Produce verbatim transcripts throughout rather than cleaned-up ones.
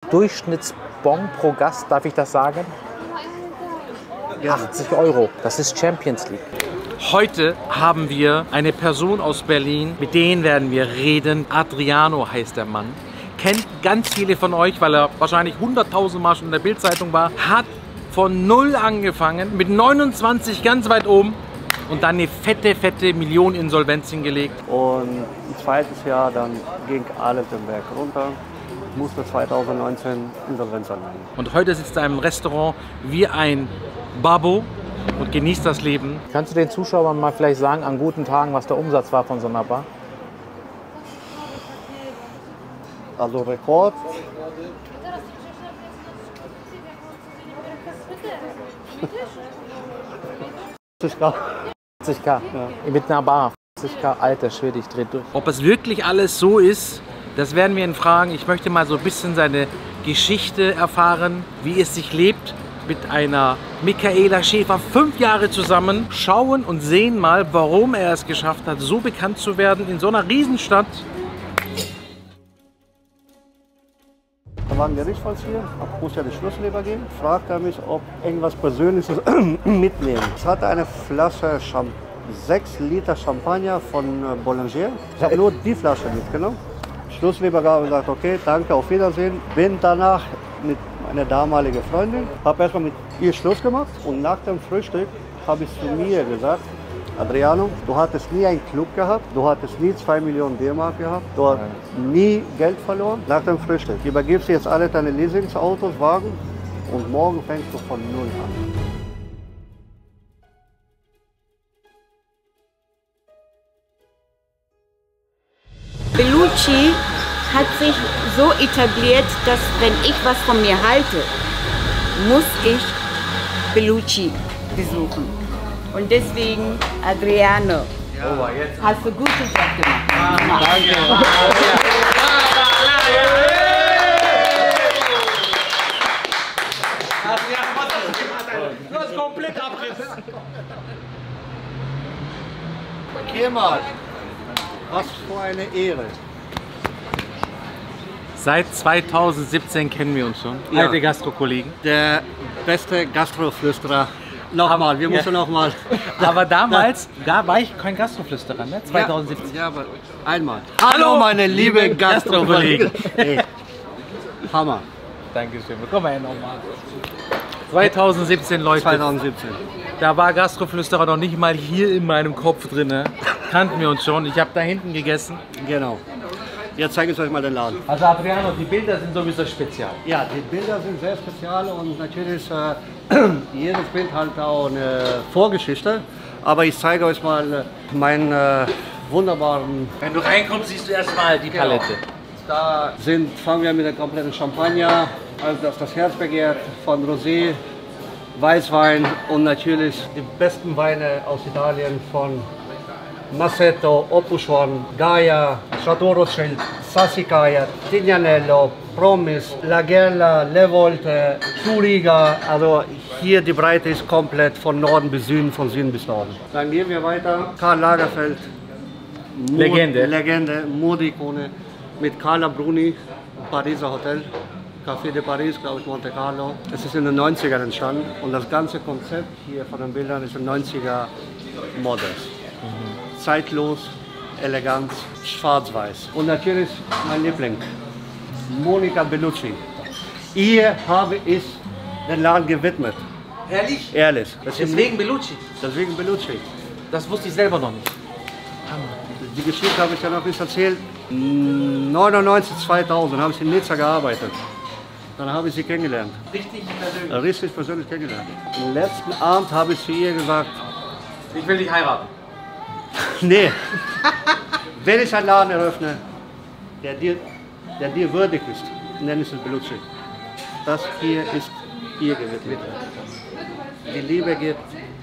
Durchschnittsbon pro Gast, darf ich das sagen? Ja. achtzig Euro. Das ist Champions League. Heute haben wir eine Person aus Berlin, mit denen werden wir reden. Adriano heißt der Mann. Kennt ganz viele von euch, weil er wahrscheinlich hunderttausend Mal schon in der Bildzeitung war. Hat von null angefangen, mit neunundzwanzig ganz weit oben und dann eine fette, fette Millioneninsolvenz hingelegt. Und ein zweites Jahr dann ging alles den Berg runter. Musste zweitausendneunzehn Insolvenz anmelden. Und heute sitzt er im Restaurant wie ein Babbo und genießt das Leben. Kannst du den Zuschauern mal vielleicht sagen, an guten Tagen, was der Umsatz war von so einer Bar? Also Rekord. vierzig K. Ja. Mit einer Bar. vierzig K, alter Schwede, ich dreh durch. Ob es wirklich alles so ist, das werden wir ihn fragen. Ich möchte mal so ein bisschen seine Geschichte erfahren, wie es sich lebt mit einer Michaela Schäfer. Fünf Jahre zusammen. Schauen und sehen mal, warum er es geschafft hat, so bekannt zu werden in so einer Riesenstadt. Da war ein Gerichtsvollzieher, muss ja die Schlussleber geben. Fragt er mich, ob irgendwas Persönliches mitnehmen. Ich hatte eine Flasche Champagner, sechs Liter Champagner von Boulanger. Ich habe nur die Flasche mitgenommen. Schlussleber gab und gesagt, okay, danke, auf Wiedersehen. Bin danach mit meiner damaligen Freundin, habe erstmal mit ihr Schluss gemacht und nach dem Frühstück habe ich zu mir gesagt, Adriano, du hattest nie einen Club gehabt, du hattest nie zwei Millionen D-Mark gehabt, du hast nie Geld verloren. Nach dem Frühstück übergibst du jetzt alle deine Leasingsautos, Wagen und morgen fängst du von Null an. Bellucci hat sich so etabliert, dass wenn ich was von mir halte, muss ich Bellucci besuchen. Und deswegen, Adriano, ja. Hast du guten Job gemacht. Ah, danke. Du hast komplett Abriss. Kemal, was für eine Ehre. Seit zweitausendsiebzehn kennen wir uns schon, Ja. alte Gastro-Kollegen. Der beste Gastroflüsterer. Nochmal, wir müssen ja. nochmal. Aber damals da war ich kein Gastroflüsterer, ne? zweitausendsiebzehn. Ja, ja, aber einmal. Hallo, meine liebe Gastro-Kollegen. Hey. Hammer. Dankeschön, komm mal her nochmal. zweitausendsiebzehn, Leute. zweitausendsiebzehn. Da war Gastroflüsterer noch nicht mal hier in meinem Kopf drin. Ne? Kannten wir uns schon. Ich habe da hinten gegessen. Genau. Jetzt zeige ich euch mal den Laden. Also Adriano, die Bilder sind sowieso spezial. Ja, die Bilder sind sehr spezial und natürlich äh, jedes Bild hat auch eine Vorgeschichte. Aber ich zeige euch mal äh, meinen äh, wunderbaren... Wenn du reinkommst, siehst du erstmal die Palette. Genau. Da sind, fangen wir mit der kompletten Champagner, also das, das Herz begehrt, von Rosé, Weißwein und natürlich die besten Weine aus Italien von Massetto, Opus One, Gaia, Chateau Rothschild, Sassicaia, Tignanello, Promis, Lagella, Le Volte, Zuriga. Also hier die Breite ist komplett von Norden bis Süden, von Süden bis Norden. Dann gehen wir weiter. Karl Lagerfeld, Mod Legende. Legende, Modeikone mit Carla Bruni, Pariser Hotel. Café de Paris, glaube ich, Monte Carlo. Es ist in den neunzigern entstanden und das ganze Konzept hier von den Bildern ist in neunziger Models. Mhm. Zeitlos, elegant, schwarz-weiß. Und natürlich mein Liebling, Monica Bellucci. Ihr habe ich den Laden gewidmet. Ehrlich? Ehrlich. Deswegen Bellucci? Deswegen Bellucci. Das wusste ich selber noch nicht. Die Geschichte habe ich ja noch nicht erzählt. neunundneunzig, zweitausend habe ich in Nizza gearbeitet. Dann habe ich sie kennengelernt. Richtig persönlich? Richtig persönlich kennengelernt. Am letzten Abend habe ich zu ihr gesagt, ich will dich heiraten. nee, wenn ich einen Laden eröffne, der dir, der dir würdig ist, nenne ich es Bellucci. Das hier ist ihr gewidmet. Die Liebe geht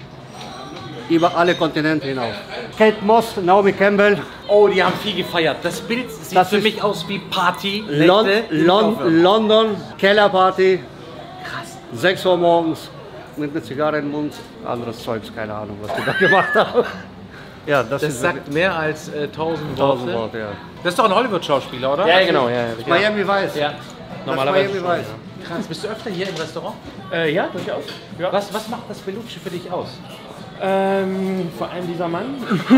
über alle Kontinente hinaus. Kate Moss, Naomi Campbell. Oh, die haben viel gefeiert. Das Bild sieht das für mich aus wie Party. Lon Lon London, Kellerparty. Krass. sechs Uhr morgens mit einer Zigarre im Mund. Anderes Zeugs, keine Ahnung, was die da gemacht haben. Ja, das, das ist sagt mehr als äh, tausend Worte. Worte. Ja. Das ist doch ein Hollywood-Schauspieler, oder? Ja, genau. Ja, ja. Miami Vice. Ja. normalerweise Miami schon, Vice. ja. Krass, bist du öfter hier im Restaurant? Äh, ja, durchaus. Ja. Was, was macht das Bellucci für dich aus? Ähm, vor allem dieser Mann.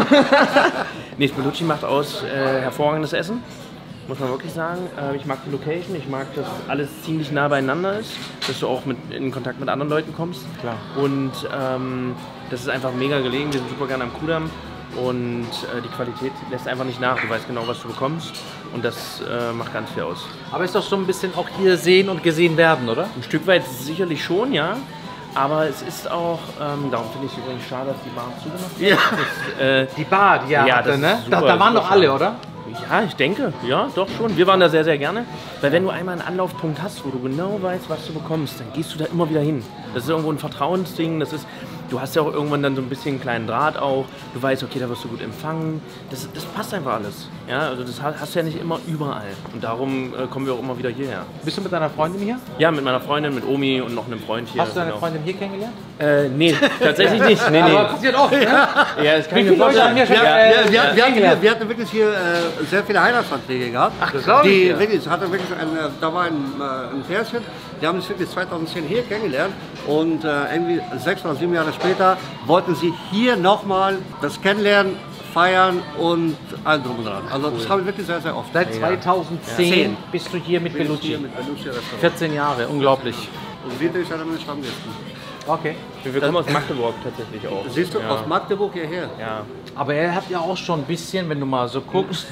Nee, Bellucci macht aus äh, hervorragendes Essen, muss man wirklich sagen. Äh, ich mag die Location, ich mag, dass alles ziemlich nah beieinander ist, dass du auch mit, in Kontakt mit anderen Leuten kommst. Klar. Und ähm, das ist einfach mega gelegen, wir sind super gerne am Kudamm und äh, die Qualität lässt einfach nicht nach. Du weißt genau, was du bekommst und das äh, macht ganz viel aus. Aber ist doch so ein bisschen auch hier sehen und gesehen werden, oder? Ein Stück weit sicherlich schon, ja. Aber es ist auch, ähm, darum finde ich es übrigens schade, dass die Bar zugemacht wird. Ja. Das, äh, Die Bar, die er Ja, hatte, das ist ne? super, da, da waren super doch alle, schade. oder? Ja, ich denke, ja, doch schon. Wir waren da sehr, sehr gerne. Weil wenn du einmal einen Anlaufpunkt hast, wo du genau weißt, was du bekommst, dann gehst du da immer wieder hin. Das ist irgendwo ein Vertrauensding, das ist, du hast ja auch irgendwann dann so ein bisschen einen kleinen Draht auch. Du weißt, okay, da wirst du gut empfangen. Das, das passt einfach alles. Ja, also das hast du ja nicht immer überall. Und darum äh, kommen wir auch immer wieder hierher. Bist du mit deiner Freundin hier? Ja, mit meiner Freundin, mit Omi und noch einem Freund hier. Hast du deine genau. Freundin hier kennengelernt? Äh, nee, tatsächlich nicht. Nee, nee. Aber passiert oft, ne? Ja, das kann Wie ich viele mir Leute vorstellen. haben hier schon Ja, äh, wir, wir, wir, hatten, kennengelernt? wir, wir hatten wirklich hier äh, sehr viele Heiratsanträge gehabt. Ach, das glaub ich die dir. wirklich, es hatte wirklich ein, äh, da war ein, äh, ein Pärchen, die haben sich wirklich zweitausendzehn hier kennengelernt und äh, irgendwie sechs oder sieben Jahre später wollten sie hier nochmal das Kennenlernen, feiern und all drum und dran. Also das haben wir wirklich sehr, sehr oft. Seit zweitausendzehn bist du hier mit Bin ich Bellucci. hier mit Bellucci Restaurant. vierzehn Jahre, unglaublich. Und Vito ist einer meiner Stammgästen. Okay. Wir kommen aus Magdeburg tatsächlich auch. Siehst du, ja. aus Magdeburg hierher. Ja. Aber er hat ja auch schon ein bisschen, wenn du mal so guckst,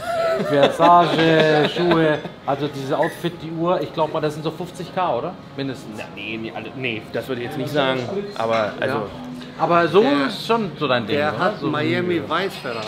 Versage, Schuhe, also diese Outfit, die Uhr, ich glaube mal, das sind so fünfzigtausend, oder? Mindestens. Ja, nee, nee, alle, nee, das würde ich jetzt nicht sagen. Aber also, Ja. Aber so Der- ist schon so dein Ding, Der oder? hat So Miami Vice Ferrari.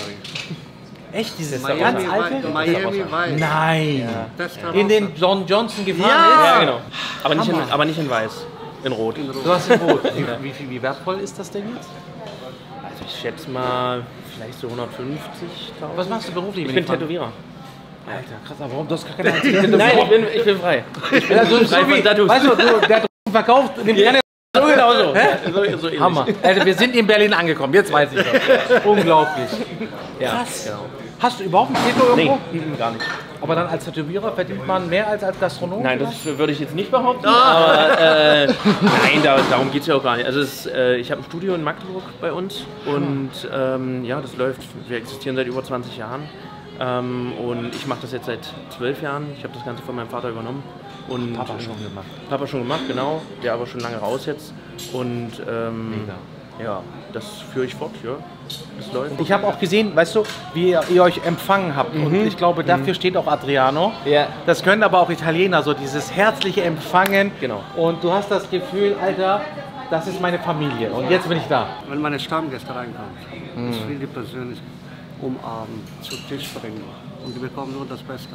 Echt, dieses Miami, ganz Vi- alte? Miami Vice. Nein. Das In den John Johnson gefahren Ja. ja ist? genau. Aber nicht, in, Hammer. aber nicht in weiß, in rot. Du hast ein Boot. Wie, wie, viel- wie wertvoll ist das Ding jetzt? Also ich schätze mal vielleicht so hundertfünfzigtausend. Was machst du beruflich? Ich wenn bin frage? Tätowierer. Alter, krass, aber warum? Du hast gar keine einzige Nein, ich bin, ich bin frei. Ich bin Also, so frei von wie, Tattoos. weißt du, du, der hat verkauft, nimmt Ja. keine. So genau so. so, so ähnlich. Hammer. Alter, wir sind in Berlin angekommen, jetzt weiß ich das. Unglaublich. Ja, Krass. genau. Hast du überhaupt ein Tattoo Nee, irgendwo? mm, gar nicht. Aber dann als Tätowierer verdient man mehr als als Gastronom? Nein, das würde ich jetzt nicht behaupten, aber äh, nein, da, darum geht es ja auch gar nicht. Also es, äh, ich habe ein Studio in Magdeburg bei uns und ähm, ja, das läuft. Wir existieren seit über zwanzig Jahren ähm, und ich mache das jetzt seit zwölf Jahren. Ich habe das Ganze von meinem Vater übernommen. Und Papa schon gemacht. Papa schon gemacht, genau. Der aber schon lange raus jetzt. Und ähm, Mega. ja, das führe ich fort, ja. Das läuft. Ich habe auch gesehen, weißt du, wie ihr, ihr euch empfangen habt. Und ich glaube, dafür steht auch Adriano. Ja. Das können aber auch Italiener, so dieses herzliche Empfangen. Genau. Und du hast das Gefühl, Alter, das ist meine Familie. Und jetzt bin ich da. Wenn meine Stammgäste reinkommen, ich will die persönlich umarmen, zu Tisch bringen und die bekommen nur das Beste.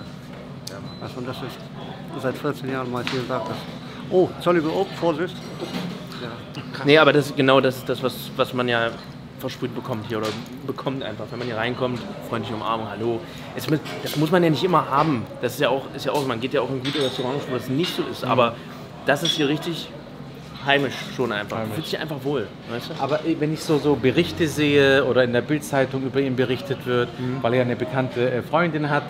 Also das ist seit vierzehn Jahren mal jeden Tag das. Oh, Entschuldigung, oh, Vorsicht. Ja. Nee, aber das ist genau das, das was, was man ja versprüht bekommt hier oder bekommt einfach, wenn man hier reinkommt, freundliche Umarmung, hallo. Es, das muss man ja nicht immer haben. Das ist ja auch, ist ja auch man geht ja auch in gute Restaurants, wo das nicht so ist. Aber das ist hier richtig heimisch schon einfach. Du fühlst dich einfach wohl, weißt du? Aber wenn ich so, so Berichte sehe oder in der Bildzeitung über ihn berichtet wird, weil er eine bekannte äh, Freundin hat,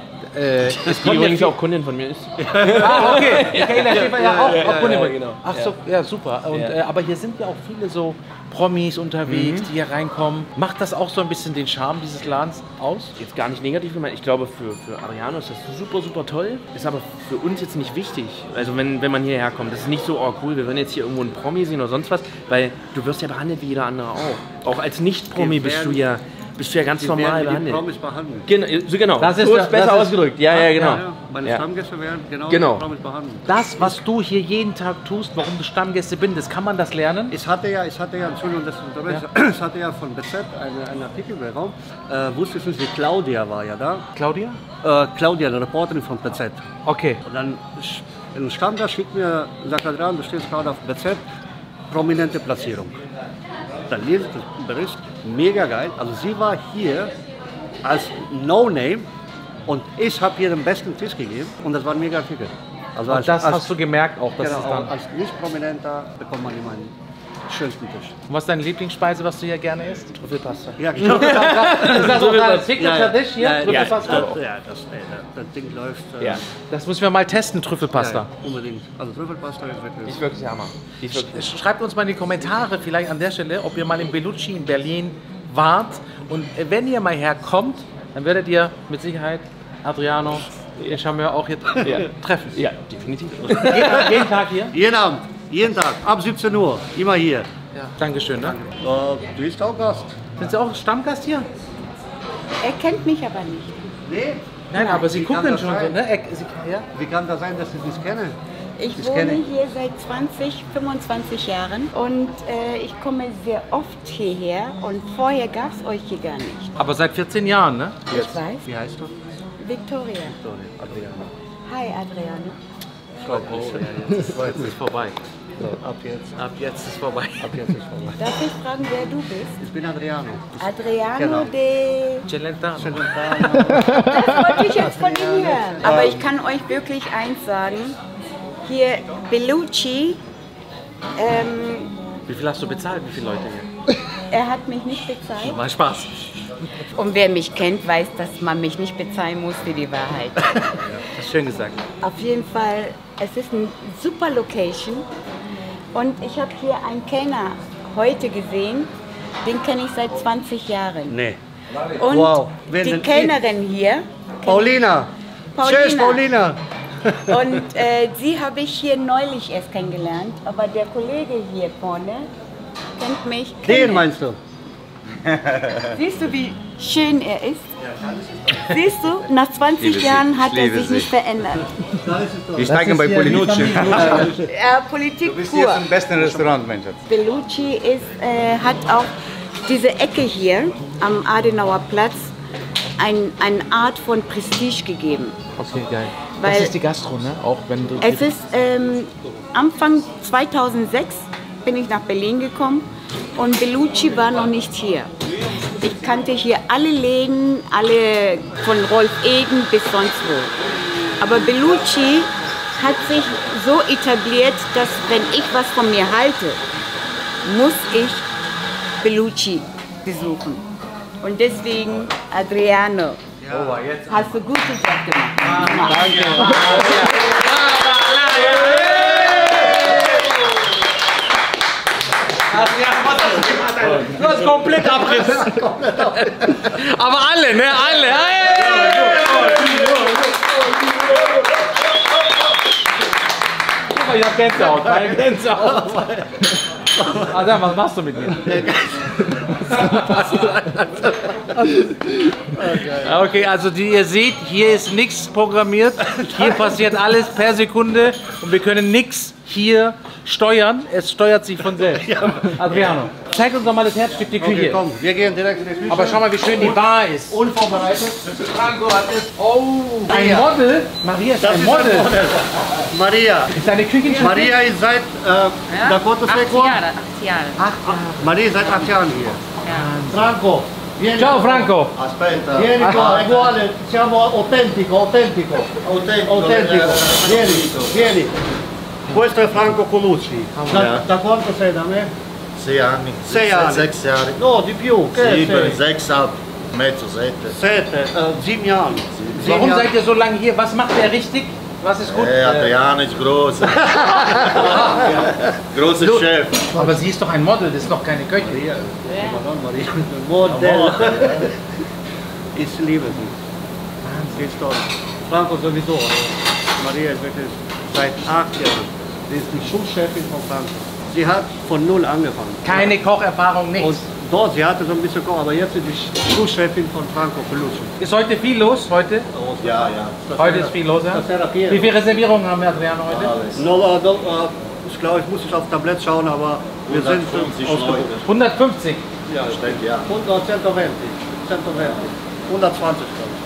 äh, es Die kommt ja übrigens viel- auch Kundin von mir ist. Ah, okay. Michaela Schäfer ja, auch. ja, auch Kunde ja, mit. genau. Ach so, ja, super. Und, Ja. äh, aber hier sind ja auch viele so Promis unterwegs, die hier reinkommen. Macht das auch so ein bisschen den Charme dieses Ladens aus? Jetzt gar nicht negativ gemeint. Ich glaube, für, für Adriano ist das super, super toll. Ist aber für uns jetzt nicht wichtig. Also wenn, wenn man hierher kommt, das ist nicht so, oh cool, wir werden jetzt hier irgendwo einen Promi sehen oder sonst was. Weil du wirst ja behandelt wie jeder andere auch. Auch als Nicht-Promi Die bist du werden- ja, bist du ja ganz Die normal werden wie die behandelt. Promis behandelt. Genau, so genau. Das ist so der- ist besser das ist- ausgedrückt. Ja, ja, genau. Ja, ja, meine Ja. Stammgäste werden genau, Genau. wie die Promis behandelt. Das, was du hier jeden Tag tust, warum du Stammgäste bist, kann man das lernen? Ich hatte ja, ich hatte ja, Entschuldigung, dass ich unterbreche, ich hatte ja von B Z einen, einen Artikel bekommen, äh, wusstest du, die Claudia war ja da. Claudia? Äh, Claudia, eine Reporterin von B Z. Okay. Und dann sch- ein Stammgast schickt mir, sagt Adrian, du stehst gerade auf B Z, prominente Platzierung. Dann lese ich den Bericht, mega geil. Also sie war hier als No-Name und ich habe hier den besten Tisch gegeben und das war ein mega Artikel. Also Und das als, hast du gemerkt auch, dass genau, es dann... als Nicht-Prominenter bekommt man immer einen schönsten Tisch. Und was ist deine Lieblingsspeise, was du hier gerne isst? Trüffelpasta. Ja, genau. Ist das auch dein Signature Dish hier? Ja, ja, Trüffelpasta? das, ja das, ey, das Ding läuft. Äh, Ja. Das müssen wir mal testen, Trüffelpasta. ja, unbedingt. Also Trüffelpasta ist Die wirklich. ist wirklich Hammer. Die ist wirklich Sch- Schreibt uns mal in die Kommentare, vielleicht an der Stelle, ob ihr mal in Bellucci in Berlin wart. Und äh, wenn ihr mal herkommt, dann werdet ihr mit Sicherheit Adriano, den Charmeur, auch hier Ja. treffen. Ja, definitiv. Jeden Tag, jeden Tag hier? Jeden Abend, jeden Tag, ab siebzehn Uhr, immer hier. Ja. Dankeschön. Ne? Äh, du bist auch Gast. Sind Sie auch Stammgast hier? Er kennt mich aber nicht. Nee. Nein, aber Sie Wie kann gucken das schon so, sein? ne? Er, Sie, ja? Wie kann das sein, dass ich dich kenne? Ich Das wohne kenne ich. hier seit zwanzig, fünfundzwanzig Jahren und äh, ich komme sehr oft hierher und vorher gab es euch hier gar nicht. Aber seit vierzehn Jahren, ne? Ich weiß. Wie heißt du? Victoria. Sorry, Adriano. Hi Adriano. Freut mich. Oh, jetzt ist vorbei. So, ab jetzt. Ab jetzt ist vorbei. Ab jetzt ist vorbei. Darf ich fragen, wer du bist? Ich bin Adriano. Adriano Genau. de... Celentano. Das wollte ich jetzt von ihm hören. Aber ich kann euch wirklich eins sagen. Hier Bellucci, ähm, Wie viel hast du bezahlt? Wie viele Leute hier? er hat mich nicht bezahlt. Mal Spaß. Und wer mich kennt, weiß, dass man mich nicht bezahlen muss für die Wahrheit. Das ist schön gesagt. Auf jeden Fall, es ist eine super Location. Und ich habe hier einen Kellner heute gesehen, den kenne ich seit zwanzig Jahren. Nee. Und Wow. Wer die denn- Kellnerin hier, Paulina. Paulina. Tschüss, Paulina. und äh, sie habe ich hier neulich erst kennengelernt, aber der Kollege hier vorne kennt mich. Den kennt- meinst du? Siehst du, wie schön er ist? Siehst du, nach zwanzig Liebe Jahren Sie, hat ich er liebe sich Sie. nicht verändert. Wir steigen bei Polinucci. Äh, Politik Du bist hier pur. zum besten Restaurant, mein Schatz. Bellucci ist, äh, hat auch diese Ecke hier am Adenauer Platz ein, eine Art von Prestige gegeben. Okay, geil. Weil- das ist die Gastro, ne? Auch wenn du. Es ist ähm, Anfang zweitausendsechs bin ich nach Berlin gekommen und Bellucci war noch nicht hier. Ich kannte hier alle Läden, alle von Rolf Eden bis sonst wo. Aber Bellucci hat sich so etabliert, dass wenn ich was von mir halte, muss ich Bellucci besuchen. Und deswegen, Adriano, hast du guten Job gemacht. Du hast komplett Abriss. Aber alle, ne? Alle. Guck mal, ich hab Gänsehaut. Meine Gänsehaut. Adam, was machst du mit mir? Okay, also die, ihr seht, hier ist nichts programmiert. Hier passiert alles per Sekunde und wir können nichts hier steuern. Es steuert sich von selbst. Adriano, zeig uns doch mal das Herzstück, die Küche. Okay, komm, wir gehen direkt in die Küche. Aber schau mal, wie schön die Bar ist. Unvorbereitet. Franco hat es. Oh, ein Model? Maria ist Das ein ist Model. ein Model. Maria. Ist deine Küche Maria ist seit äh, Dakota Fekor. Jahre, acht Jahre. Maria ist seit acht Jahren hier. Franco. Vieni Ciao qua. Franco. Aspetta. Vieni qua, è uguale, siamo autentico, autentico. Autentico. Autentico. Vieni, vieni. Questo è Franco Colucci. Da, Ja. da quanto sei da me? Sei anni. Sei Seit anni. Sechs Jahre. No, di più. Che Sieben, sei? sechs, ab. Mezzo, sette. Sette, äh, sieben Jahre. Sieben Warum Jahre. seid ihr so lange hier? Was macht er richtig? Was ist gut? Eh, Adriano ist groß. Großer Chef. Aber sie ist doch ein Model, das ist doch keine Köchin. Modell. Ich liebe sie. Sie ist toll. Franco sowieso. Maria ist wirklich seit acht Jahren. Sie ist die Schulchefin von Franco. Sie hat von null angefangen. Keine Kocherfahrung, Und nichts. dort, sie hatte so ein bisschen Koch, aber jetzt ist die Schulchefin von Franco Colucci. Ist heute viel los? Heute? Ja, ja. Heute ist viel los, ja? Das era pieno. Wie viele Reservierungen haben wir, Adriano, heute? Alles. No, äh, do, äh, ich glaube, ich muss nicht auf Tablett schauen, aber wir sind hundertfünfzig äh, ausgebucht. Leute. hundertfünfzig. Ja, stimmt, ja. Und äh, hundertzwanzig. hundertzwanzig. hundertzwanzig, glaube ich.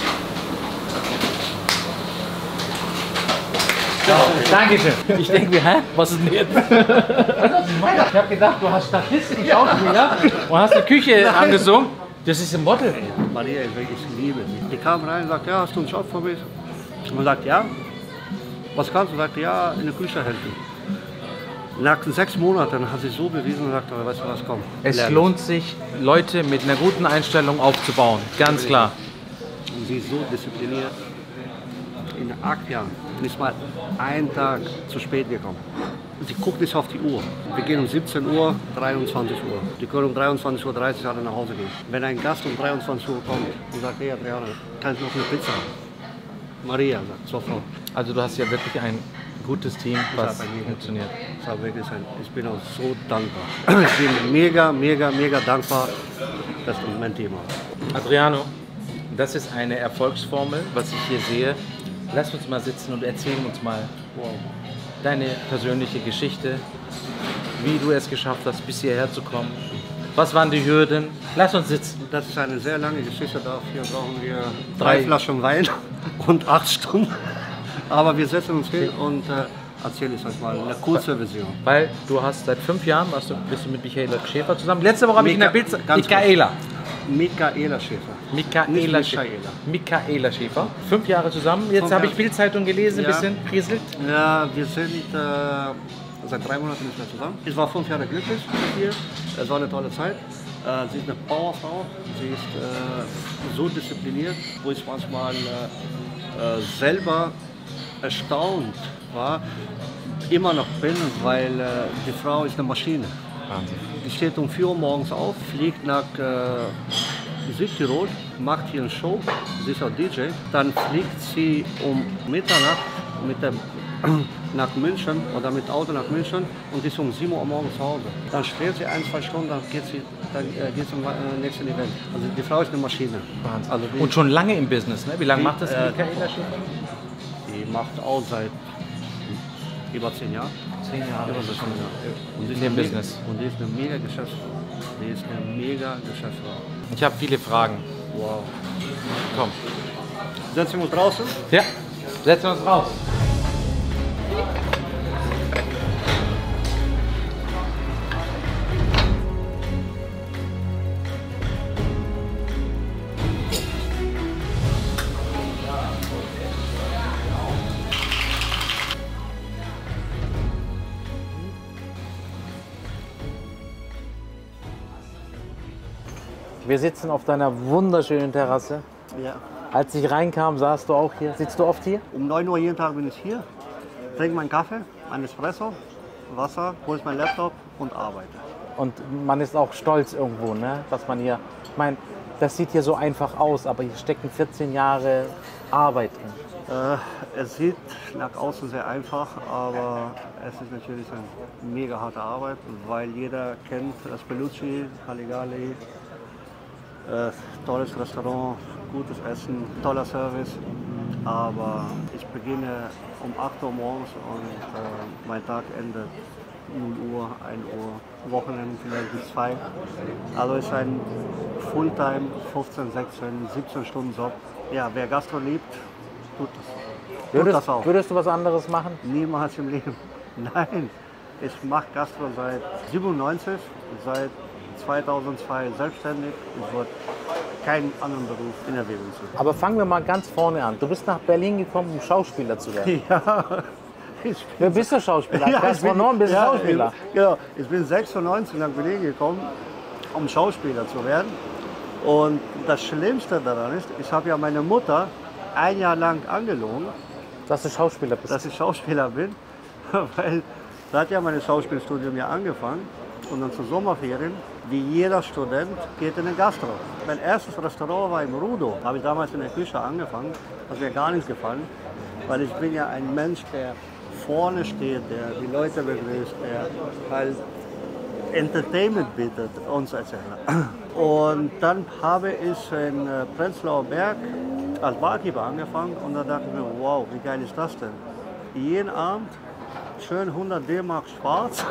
Dankeschön. Ich denke mir, hä? Was ist denn jetzt? Ich habe gedacht, du hast Statisten, Schauspieler und hast die Küche angesungen. Das ist ein Model. Maria ist wirklich, ich liebe sie. Die kam rein und sagte, ja, hast du einen Job für mich? Und sagt, ja. Was kannst du? Sagte, ja, in der Küche helfen. Nach sechs Monaten hat sie so bewiesen und gesagt, weißt du was, komm. Es lerne. lohnt sich, Leute mit einer guten Einstellung aufzubauen, ganz klar. Und sie ist so diszipliniert. In acht Jahren nicht mal einen Tag zu spät gekommen. Sie guckt nicht auf die Uhr. Wir gehen um siebzehn Uhr, dreiundzwanzig Uhr. Die können um dreiundzwanzig Uhr dreißig alle nach Hause gehen. Wenn ein Gast um dreiundzwanzig Uhr kommt und sagt, hey Adriano, kann ich noch eine Pizza haben? Maria sagt, sofort. Also du hast ja wirklich ein gutes Team, was Ich hab ein funktioniert. Ich, hab wirklich ein, ich bin auch so dankbar. Ich bin mega, mega, mega dankbar, dass du mein Team hast. Adriano, das ist eine Erfolgsformel, was ich hier sehe. Lass uns mal sitzen und erzähl uns mal wow, deine persönliche Geschichte, wie du es geschafft hast, bis hierher zu kommen. Was waren die Hürden? Lass uns sitzen. Das ist eine sehr lange Geschichte. Dafür brauchen wir Drei. drei Flaschen Wein und acht Stunden. Aber wir setzen uns hin und äh, erzähle ich euch mal eine kurze Version. Weil du hast seit fünf Jahren, warst du, bist du mit Michaela Schäfer zusammen. Letzte Woche habe ich in der Mika- Bild... ganz Michaela. Michaela Schäfer. Michaela Nicht Schäfer. Michaela. Michaela Schäfer. Fünf Jahre zusammen. Jetzt Fünf habe ich Jahre. Bildzeitung gelesen, ein Ja. bisschen prieselt. Ja, wir sind äh, seit drei Monaten nicht mehr zusammen. Ich war fünf Jahre glücklich mit ihr. Es war eine tolle Zeit. Äh, sie ist eine Powerfrau. Sie ist äh, so diszipliniert, wo ich manchmal äh, äh, selber erstaunt war, immer noch bin, weil äh, die Frau ist eine Maschine. Wahnsinn. Die steht um vier Uhr morgens auf, fliegt nach äh, Südtirol, macht hier eine Show, sie ist auch D J. Dann fliegt sie um Mitternacht mit dem, nach München oder mit Auto nach München und ist um sieben Uhr morgens zu Hause. Dann schläft sie ein, zwei Stunden, dann geht sie, dann, äh, geht zum äh, nächsten Event. Also die Frau ist eine Maschine. Wahnsinn. Also die, Und schon lange im Business, ne? Wie lange Die, macht das äh, Michaela Schäfer? die macht auch seit über zehn Jahren. Zehn Jahre. Über zehn Jahre. Und die In ist dem eine Business. Mega, und die ist eine mega Geschäftsfrau. Die ist eine mega Geschäftsfrau. Ich habe viele Fragen. Wow. Komm. Setzen wir uns draußen? Ja, setzen wir uns raus. Wir sitzen auf deiner wunderschönen Terrasse. Ja. Als ich reinkam, saßt du auch hier. Sitzt du oft hier? Um neun Uhr jeden Tag bin ich hier, trinke meinen Kaffee, einen Espresso, Wasser, hole meinen Laptop und arbeite. Und man ist auch stolz irgendwo, ne? Was man hier. Ich meine, das sieht hier so einfach aus, aber hier stecken vierzehn Jahre Arbeit drin. Äh, es sieht nach außen sehr einfach, aber es ist natürlich eine mega harte Arbeit, weil jeder kennt das Bellucci, Cagliari, äh, tolles Restaurant, gutes Essen, toller Service. Aber ich beginne um acht Uhr morgens und äh, mein Tag endet null Uhr, ein Uhr, Wochenende vielleicht bis zwei. Also ist ein Fulltime fünfzehn, sechzehn, siebzehn Stunden Job. Ja, wer Gastro liebt, tut das. Tut Würdest, das auch. würdest du was anderes machen? Niemals im Leben. Nein, ich mache Gastro seit siebenundneunzig, seit zweitausendzwei selbstständig. Ich wollte keinen anderen Beruf in Erwägung ziehen. Aber fangen wir mal ganz vorne an. Du bist nach Berlin gekommen, um Schauspieler zu werden. Ja, ich Wer bist du Schauspieler? Ja, ich bin- Gastronom, bist du ja, Schauspieler? ich- Genau, ich bin sechsundneunzig nach Berlin gekommen, um Schauspieler zu werden. Und das Schlimmste daran ist, ich habe ja meine Mutter ein Jahr lang angelogen, Dass du Schauspieler bist. dass ich Schauspieler bin, weil da hat ja mein Schauspielstudium ja angefangen und dann zur Sommerferien, wie jeder Student, geht in den Gastro. Mein erstes Restaurant war im Rudo, da habe ich damals in der Küche angefangen, hat mir gar nicht gefallen, weil ich bin ja ein Mensch, der vorne steht, der die Leute begrüßt, der halt Entertainment bietet und so et cetera. Und dann habe ich in äh, Prenzlauer Berg als Barkeeper angefangen und da dachte ich mir, wow, wie geil ist das denn? Jeden Abend schön hundert D-Mark schwarz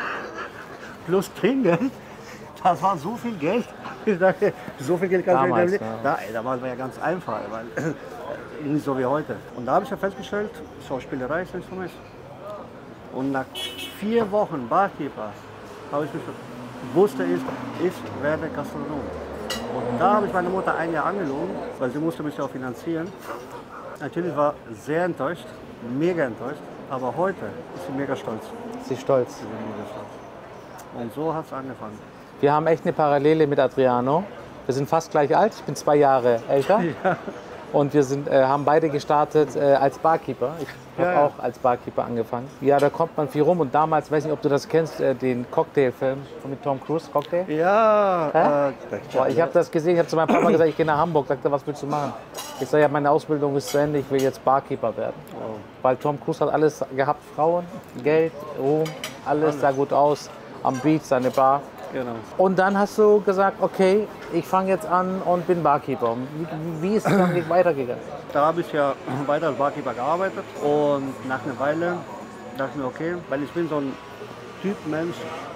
plus Trinkgeld. Das war so viel Geld. Ich dachte, so viel Geld kann ich Damals, nicht. ja. Da, ey, damals war ja ganz einfach, weil nicht so wie heute. Und da habe ich ja festgestellt, Schauspielerei ist nicht für mich. Und nach vier Wochen Barkeeper habe ich mich wusste ich, ich werde Gastronom. Und da habe ich meine Mutter ein Jahr angelogen, weil sie musste mich ja auch finanzieren. Natürlich war sehr enttäuscht, mega enttäuscht, Aber heute ist sie mega stolz. Sie ist stolz. Sie ist mega stolz. Und so hat es angefangen. Wir haben echt eine Parallele mit Adriano. Wir sind fast gleich alt. Ich bin zwei Jahre älter. Ja. Und wir sind, äh, haben beide gestartet äh, als Barkeeper. Ich habe Ja, ja. auch als Barkeeper angefangen. Ja, da kommt man viel rum. Und damals, weiß nicht, ob du das kennst, äh, den Cocktailfilm mit Tom Cruise, Cocktail. Ja, Hä? äh, Boah, ich habe das gesehen, ich habe zu meinem Papa gesagt, ich gehe nach Hamburg. Sagte, was willst du machen? Ich sage, ja, meine Ausbildung ist zu Ende, ich will jetzt Barkeeper werden. Oh. Weil Tom Cruise hat alles gehabt, Frauen, Geld, Ruhm, alles, alles. Sah gut aus. Am Beach, seine Bar. Genau. Und dann hast du gesagt, okay, ich fange jetzt an und bin Barkeeper. Wie, wie ist es dann weitergegangen? Da habe ich ja weiter als Barkeeper gearbeitet und nach einer Weile dachte ich mir, okay, weil ich bin so ein Typ Mensch,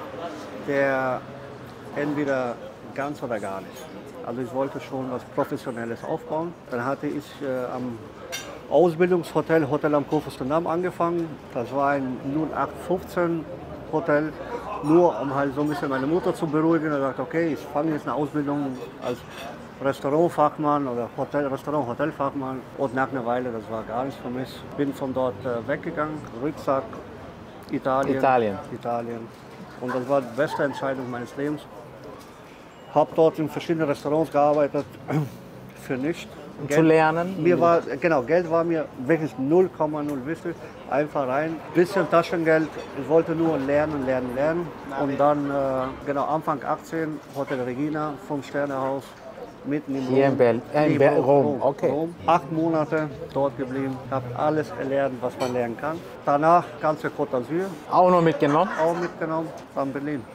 der entweder ganz oder gar nicht. Also ich wollte schon was Professionelles aufbauen. Dann hatte ich äh, am Ausbildungshotel Hotel am Kurfürstendamm angefangen. Das war ein null acht fünfzehn Hotel. Nur um halt so ein bisschen meine Mutter zu beruhigen. Er sagte, okay, ich fange jetzt eine Ausbildung als Restaurantfachmann oder Hotel, Restaurant, Hotelfachmann. Und nach einer Weile, das war gar nichts für mich. Bin von dort äh, weggegangen, Rucksack, Italien, Italien. Italien. Und das war die beste Entscheidung meines Lebens. Habe dort in verschiedenen Restaurants gearbeitet, für nichts. Um zu lernen? Mir war, genau, Geld war mir wirklich null Komma null wichtig. Einfach rein, bisschen Taschengeld. Ich wollte nur lernen, lernen, lernen. Und dann, äh, genau, Anfang achtzehn, Hotel Regina, Fünf-Sterne-Haus, mitten im Hier in Berlin, äh, in Ber- Rom, Rom, okay. Rom. Acht Monate dort geblieben, habe alles erlernt, was man lernen kann. Danach ganze Côte d'Azur, Auch noch mitgenommen, auch mitgenommen, dann Berlin.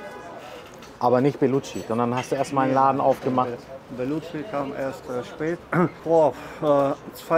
aber nicht Bellucci, sondern hast du erstmal einen Laden aufgemacht. Bellucci kam erst äh, spät. Boah, äh,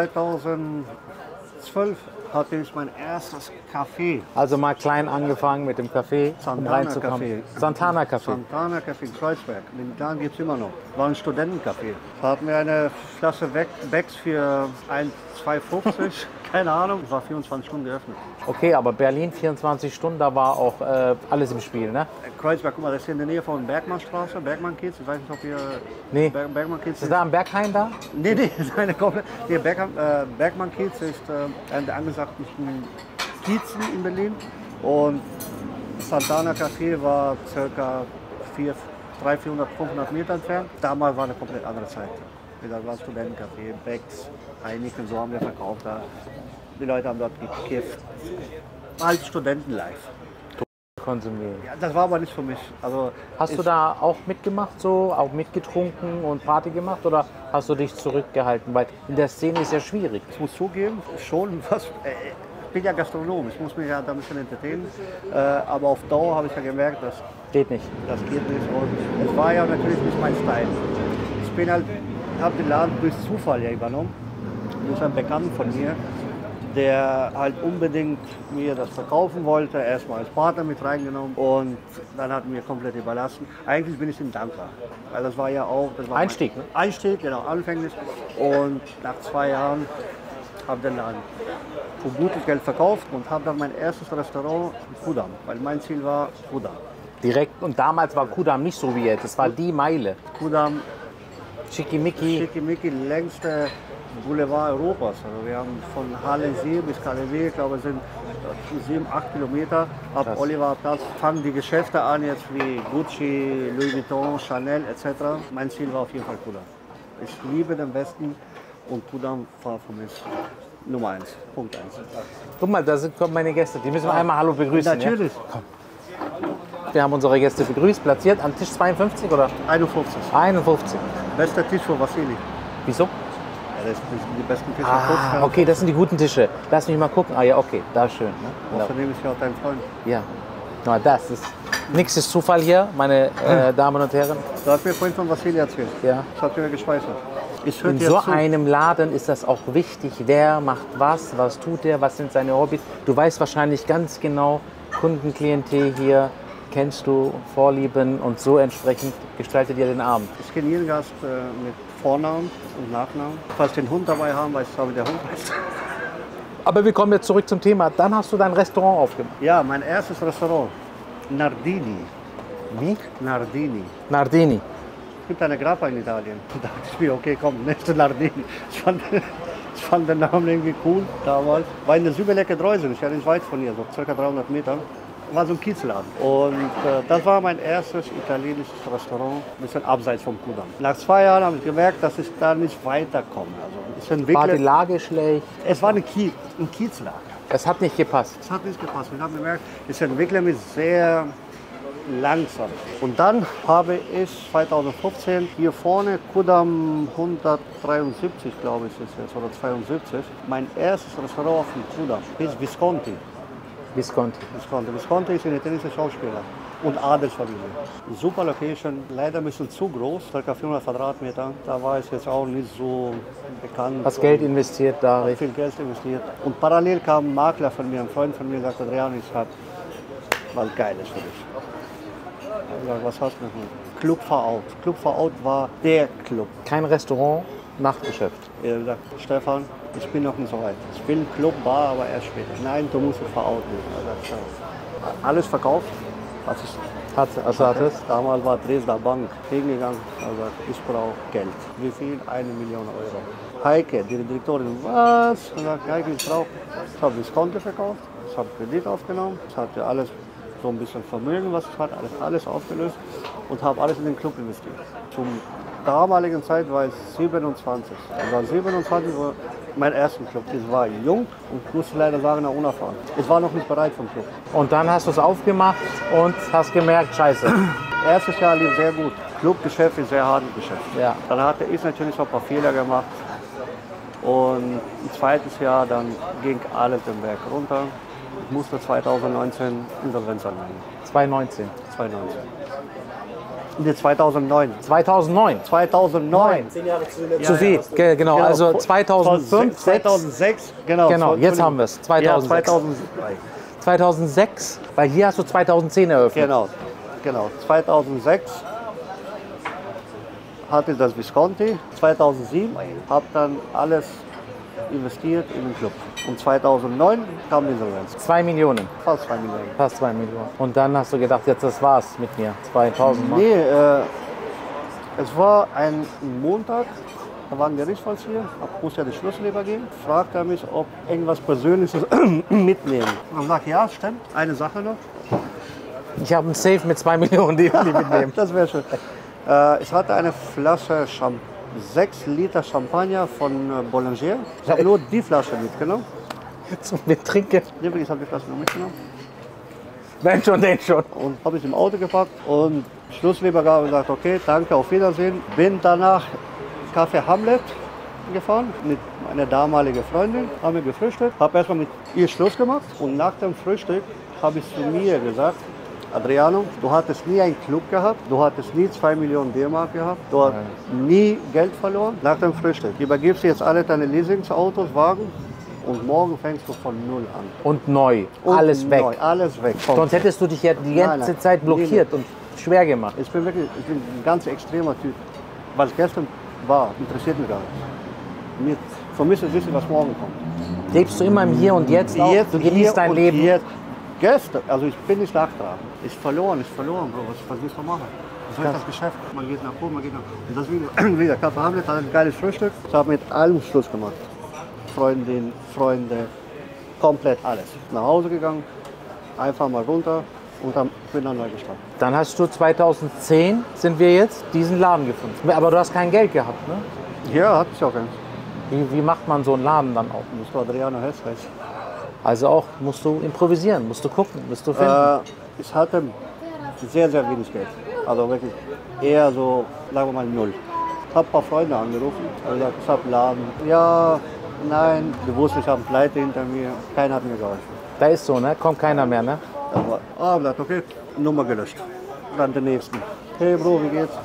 zweitausendzwölf hatte ich mein erstes Café. Also mal klein angefangen mit dem Café, um Santana reinzukommen. Café. Santana Café. Santana Café in Kreuzberg. Den Laden gibt es immer noch. War ein Studentencafé. Da hatten wir eine Flasche Becks für ein, zwei fünfzig. Keine Ahnung. War vierundzwanzig Stunden geöffnet. Okay, aber Berlin vierundzwanzig Stunden, da war auch äh, alles im Spiel, ne? Kreuzberg, guck mal, das ist in der Nähe von Bergmannstraße, Bergmann-Kiez. Ich weiß nicht, ob ihr Nee. Ber Bergmann-Kiez Ist da am Berghain da? Nee, nee, das ist eine komplett. Nee, Berg, äh, Bergmann-Kiez ist äh, einer der angesagten Kiezen in Berlin. Und Santana Café war ca. dreihundert, vierhundert, fünfhundert Meter entfernt. Damals war eine komplett andere Zeit. Das war Studentencafé, Becks, Heineken, so haben wir verkauft. Da. Die Leute haben dort gekifft. Halt Studentenlife. Konsumieren. Ja, das war aber nicht für mich. Also, Hast du ich- da auch mitgemacht, so auch mitgetrunken und Party gemacht oder hast du dich zurückgehalten? Weil in der Szene ist ja schwierig. Ich muss zugeben, schon was. Äh, ich bin ja Gastronom, ich muss mich ja da ein bisschen entertainen. Äh, aber auf Dauer habe ich ja gemerkt, dass Geht nicht. das geht nicht. Und es war ja natürlich nicht mein Style. Ich bin halt, habe den Laden durch Zufall ja übernommen. Durch einen Bekannten von mir, der halt unbedingt mir das verkaufen wollte. Erstmal als Partner mit reingenommen und dann hat er mir komplett überlassen. Eigentlich bin ich ihm dankbar, weil das war ja auch... Das war mein Einstieg, ne? Einstieg, genau, anfänglich. Und nach zwei Jahren habe ich den Laden für gutes Geld verkauft und habe dann mein erstes Restaurant in Kudamm, weil mein Ziel war Kudamm. Direkt. Und damals war Kudamm nicht so wie jetzt. Es war die Meile. Kudamm, Schickimicki. Schickimicki, längste Boulevard Europas. Also wir haben von Halensee bis Calais, ich glaube, es sind sieben, acht Kilometer. Ab Krass. Oliverplatz fangen die Geschäfte an, jetzt wie Gucci, Louis Vuitton, Chanel et cetera. Mein Ziel war auf jeden Fall Kudamm. Ich liebe den Westen und Kudamm war für mich Nummer eins, Punkt eins. Guck mal, da sind, kommen meine Gäste. Die müssen wir einmal Hallo begrüßen. Natürlich. Ja? Wir haben unsere Gäste begrüßt. Platziert an Tisch zweiundfünfzig oder einundfünfzig. einundfünfzig. Bester Tisch für Vassili. Wieso? Ja, das sind die besten Tische. Ah, okay, das sind die guten Tische. Lass mich mal gucken. Ah ja, okay, da schön. Ne? Genau. Außerdem ist ja auch dein Freund. Ja, na, das ist nichts ist Zufall hier, meine äh, Damen und Herren. Du hast mir vorhin von Vassili erzählt. Ja. Ich habe mir gespeichert. Ich höre In dir so zu. einem Laden ist das auch wichtig, wer macht was, was tut er, was sind seine Hobbys. Du weißt wahrscheinlich ganz genau, Kundenklientel hier, kennst du, Vorlieben und so entsprechend gestaltet ihr den Abend. Ich kenne jeden Gast äh, mit Vornamen und Nachnamen. Falls wir den Hund dabei haben, weiß ich auch, wie der Hund heißt. Aber wir kommen jetzt zurück zum Thema. Dann hast du dein Restaurant aufgemacht. Ja, mein erstes Restaurant. Nardini. Wie? Nardini. Nardini. Es gibt eine Grappa in Italien. Da dachte ich mir, okay, komm, nächste Nardini. Ich fand, Ich fand den Namen irgendwie cool damals. War in der Süberlecke Dreusen, ich war nicht weit von hier, so circa dreihundert Meter. War so ein Kiezladen. Und äh, das war mein erstes italienisches Restaurant, ein bisschen abseits vom Kudamm. Nach zwei Jahren habe ich gemerkt, dass ich da nicht weiterkomme. Also, ich entwickle, War die Lage schlecht? es war eine Kie ein Kiezladen. Es hat nicht gepasst. Es hat nicht gepasst. Ich habe gemerkt, ich entwickle mich sehr langsam. Und dann habe ich zweitausendfünfzehn hier vorne, Kudamm hundertdreiundsiebzig, glaube ich, ist jetzt, oder zweiundsiebzig, mein erstes Restaurant auf dem Kudamm ist Visconti. Visconti. Visconti. Visconti ist ein italienischer Schauspieler und Adelsfamilie. Super Location, leider ein bisschen zu groß, ca. vierhundert Quadratmeter. Da war es jetzt auch nicht so bekannt. Hast Geld investiert da? Viel Geld investiert. Und parallel kam ein Makler von mir, ein Freund von mir, und sagte, Adriano, ich habe was Geiles für dich. Ich sag, was hast du mit mir? Club Verout. Club Verout war der Club. Kein Restaurant, Nachtgeschäft. Er sagt, Stefan, ich bin noch nicht so weit. Ich will Club, Bar, aber erst später. Nein, du musst es verouten. Er sagt, ja. Alles verkauft, was ich Hat, also hat es? damals war Dresdner Bank hingegangen. Er sagt, ich brauche Geld. Wie viel? Eine Million Euro. Heike, die Direktorin, was? Er sagt, Heike, ich brauche. Ich habe Visconti verkauft, ich habe Kredit aufgenommen, ich hatte alles, so ein bisschen Vermögen, was ich hatte, alles, alles aufgelöst und habe alles in den Club investiert. Zum damaligen Zeit war ich siebenundzwanzig. Ich war siebenundzwanzig, war mein erster Club. Ich war jung und musste leider sagen, noch unerfahren. Ich war noch nicht bereit für den Club. Und dann hast du es aufgemacht und hast gemerkt, scheiße. Erstes Jahr lief sehr gut. Clubgeschäft ist sehr hartes Geschäft. Ja. Dann hatte ich natürlich noch ein paar Fehler gemacht. Und ein zweites Jahr, dann ging alles den Berg runter. Ich musste zweitausendneunzehn Insolvenz anmelden. zweitausendneunzehn. zweitausendneunzehn. Nee, zweitausendneun. zweitausendneun. zweitausendneun. Zu viel, ge- genau. Genau. Also zweitausendfünf, zweitausendsechs, genau. Genau, jetzt haben wir es. Ja, zweitausendsechs. zweitausendsechs. zweitausendsechs, weil hier hast du zweitausendzehn eröffnet. Genau, genau. zweitausendsechs hatte ich das Visconti. zweitausendsieben habe dann alles investiert in den Club. Und zweitausendneun kam die Insolvenz. Zwei Millionen, Fast zwei Millionen. fast zwei Millionen. Und dann hast du gedacht, jetzt das war's mit mir. zweitausend Mal. Nee, äh, es war ein Montag, da war ein Gerichtsvollzieher, ich musste ja die Schlussleber geben, fragt er mich, ob irgendwas Persönliches mitnehmen. Und ich sage, ja, stimmt, eine Sache noch. Ich habe einen Safe mit zwei Millionen, die will ich mitnehmen. Das wäre schön. Äh, ich hatte eine Flasche Champagner, sechs Liter Champagner von äh, Bollinger. Ich habe nur die Flasche mitgenommen. Zum Mittrinken. Übrigens habe ich die Flasche nur mitgenommen. Wenn schon, denn schon. Und habe ich im Auto gepackt und Schlussleber gab und gesagt, okay, danke, auf Wiedersehen. Bin danach Café Hamlet gefahren mit meiner damaligen Freundin, haben wir gefrühstückt, habe erstmal mit ihr Schluss gemacht und nach dem Frühstück habe ich zu mir gesagt, Adriano, du hattest nie einen Club gehabt, du hattest nie zwei Millionen D-Mark gehabt, du hast nie Geld verloren. Nach dem Frühstück übergibst du jetzt alle deine Leasingsautos, Wagen und morgen fängst du von Null an. Und neu. Und alles neu, weg. Alles weg. Sonst hättest du dich ja die ganze Nein, nein. Zeit blockiert und schwer gemacht. Ich bin wirklich ich bin ein ganz extremer Typ. Was gestern war, interessiert mich gar nicht. Mir, für mich ist wichtig, was morgen kommt. Lebst du immer im Hier und Jetzt auch? Jetzt, Du hier genießt dein und Leben? Jetzt. Gestern, also ich bin nicht nachtragend. Ist verloren, ist verloren, Bro. Was, was willst du machen? So ist das Geschäft. Man geht nach oben, man geht nach oben. Und deswegen, wieder, Café Hamlet hat ein geiles Frühstück. Ich habe mit allem Schluss gemacht. Freundin, Freunde, komplett alles. Nach Hause gegangen, einfach mal runter und dann bin dann neu gestartet. Dann hast du zweitausendzehn, sind wir jetzt, diesen Laden gefunden. Aber du hast kein Geld gehabt, ne? Ja, hatte ich auch eins. Wie, wie macht man so einen Laden dann auf? Musst du Adriano Hess heißen. Also auch, musst du improvisieren, musst du gucken, musst du finden. Äh, ich hatte sehr, sehr wenig Geld. Also wirklich eher so, sagen wir mal, null. Ich habe ein paar Freunde angerufen, habe gesagt, ich habe einen Laden. Ja, nein, die wussten, ich habe Pleite hinter mir. Keiner hat mir geholfen. Da ist so, ne? Kommt keiner mehr, ne? Dann war, ah, ich dachte, okay, Nummer gelöscht. Dann den nächsten. Hey Bro, wie geht's?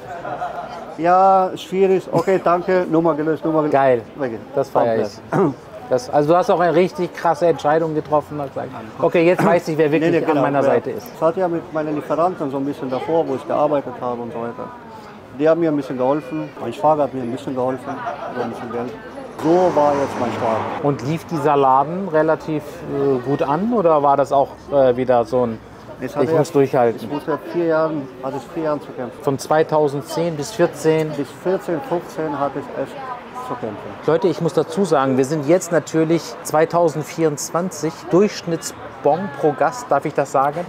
Ja, schwierig. Okay, danke, Nummer gelöscht, Nummer gelöscht. Geil, Weg. das feiere ich. Das, also du hast auch eine richtig krasse Entscheidung getroffen. Hast gesagt, okay, jetzt weiß ich, wer wirklich Nee, nee, genau, an meiner ja. Seite ist. Ich hatte ja mit meinen Lieferanten so ein bisschen davor, wo ich gearbeitet habe und so weiter. Die haben mir ein bisschen geholfen. Mein Schwager hat mir ein bisschen geholfen, so ein bisschen Geld. So war jetzt mein Start. Und lief dieser Laden relativ äh, gut an oder war das auch äh, wieder so ein, Ich, hatte ich ja, muss durchhalten? ich musste vier Jahren, hatte ich vier Jahren zu kämpfen. Von zweitausendzehn bis vierzehn, Bis vierzehn, fünfzehn hatte ich echt zu kämpfen. Leute, ich muss dazu sagen, wir sind jetzt natürlich zweitausendvierundzwanzig. Durchschnittsbon pro Gast, darf ich das sagen?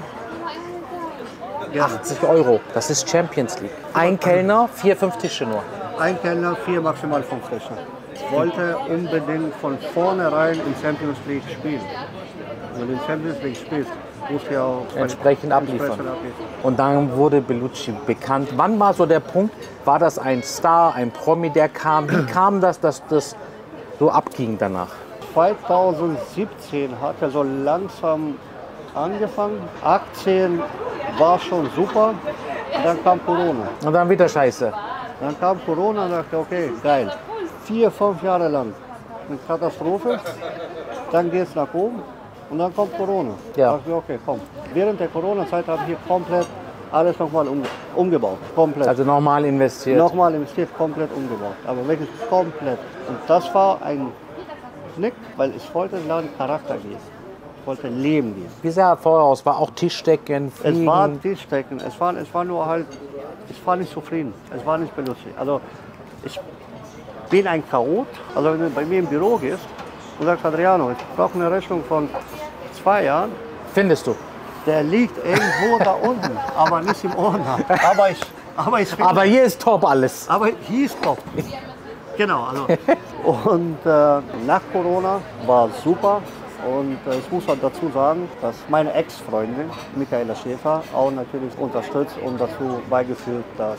achtzig Euro. Das ist Champions League. Ein Kellner, vier, fünf Tische nur. Ein Kellner, vier, maximal fünf Tische. Ich wollte unbedingt von vornherein in Champions League spielen. Wenn du in Champions League spielst, musst du ja auch Entsprechend abliefern. entsprechend abliefern. Und dann wurde Bellucci bekannt. Wann war so der Punkt? War das ein Star, ein Promi, der kam? Wie kam das, dass das so abging danach? zweitausendsiebzehn hat er so langsam angefangen. achtzehn war schon super. Und dann kam Corona. Und dann wieder Scheiße. Dann kam Corona und dachte, okay, geil. Vier, fünf Jahre lang eine Katastrophe. Dann geht es nach oben und dann kommt Corona. Ja. Da dachte ich, okay, komm. Während der Corona-Zeit habe ich hier komplett alles nochmal um, umgebaut. Komplett. Also nochmal investiert. Nochmal investiert, komplett umgebaut. Aber wirklich komplett. Und das war ein Knick, weil ich wollte den Laden Charakter geben. Ich wollte Leben geben. Wie sah er vorher aus? War auch Tischdecken, Fliegen? Es war Tischdecken, es war, es war nur halt, ich war nicht zufrieden, es war nicht belustigt. Also ich bin ein Chaot, also wenn du bei mir im Büro gehst und sagst, Adriano, ich brauche eine Rechnung von zwei Jahren, Findest du? der liegt irgendwo da unten, aber nicht im Ordner. Aber ich, aber ich finde- Aber hier ist top alles. aber hier ist top. Genau, also. Und äh, nach Corona war es super. Und äh, ich muss halt dazu sagen, dass meine Ex-Freundin Michaela Schäfer auch natürlich unterstützt und dazu beigeführt, dass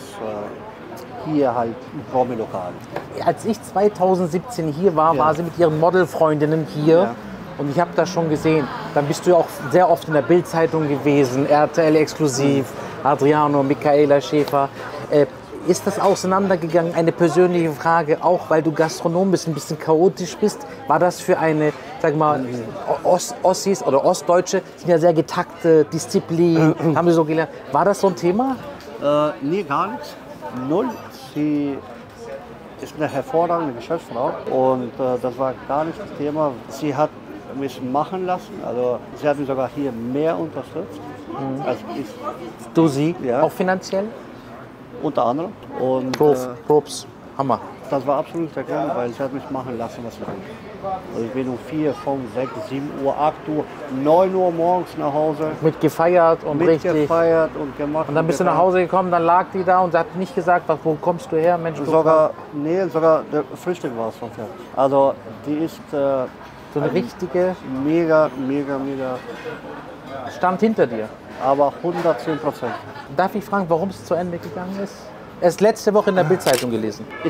äh, hier halt ein Promi-Lokal ist. Als ich zweitausendsiebzehn hier war, Ja. war sie mit ihren Modelfreundinnen hier. Ja. Und ich habe das schon gesehen. Dann bist du ja auch sehr oft in der Bild-Zeitung gewesen, R T L exklusiv, Adriano, Michaela Schäfer. Äh, ist das auseinandergegangen? Eine persönliche Frage, auch weil du Gastronom bist, ein bisschen chaotisch bist. War das für eine, sag mal, Ost Ossis oder Ostdeutsche, sind ja sehr getakte, Disziplin, haben wir so gelernt. War das so ein Thema? Äh, nee, gar nichts. Null. Sie ist eine hervorragende Geschäftsfrau und äh, das war gar nicht das Thema. Sie hat mich machen lassen, also sie hat mich sogar hier mehr unterstützt als ich, Du sie, Ja. auch finanziell? unter anderem. Und Prof, äh, Props, Hammer. das war absolut der Grund, weil sie hat mich machen lassen, was sie will. Also ich bin um vier, fünf, sechs, sieben Uhr, acht Uhr, neun Uhr morgens nach Hause, Mit gefeiert und richtig. mitgefeiert und gemacht. Und dann bist du nach Hause gekommen, dann lag die da und sie hat nicht gesagt, was, wo kommst du her, Mensch, du Sogar, nee, sogar der Frühstück war es schon fertig. Also die ist äh, so eine richtige mega, mega, mega, stand hinter dir. aber hundertzehn Prozent. Darf ich fragen, warum es zu Ende gegangen ist? Erst letzte Woche in der Bildzeitung gelesen. Ich